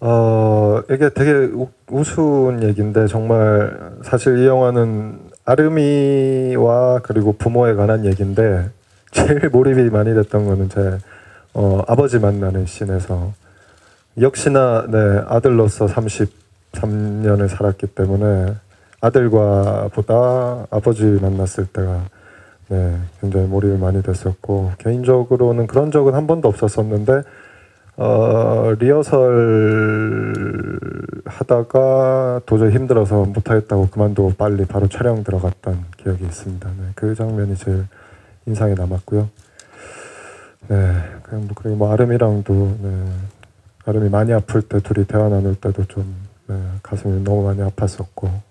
이게 되게 우스운 얘기인데 정말 사실 이 영화는 아름이와 그리고 부모에 관한 얘기인데 제일 몰입이 많이 됐던 거는 제 아버지 만나는 씬에서 역시나 네, 아들로서 33년을 살았기 때문에 아들과 보다 아버지 만났을 때가 네, 굉장히 몰입이 많이 됐었고 개인적으로는 그런 적은 한 번도 없었었는데 리허설 하다가 도저히 힘들어서 못하겠다고 그만두고 빨리 바로 촬영 들어갔던 기억이 있습니다. 네, 그 장면이 제일 인상에 남았고요. 네, 그리고 뭐 아름이랑도 네, 아름이 많이 아플 때 둘이 대화 나눌 때도 좀 네, 가슴이 너무 많이 아팠었고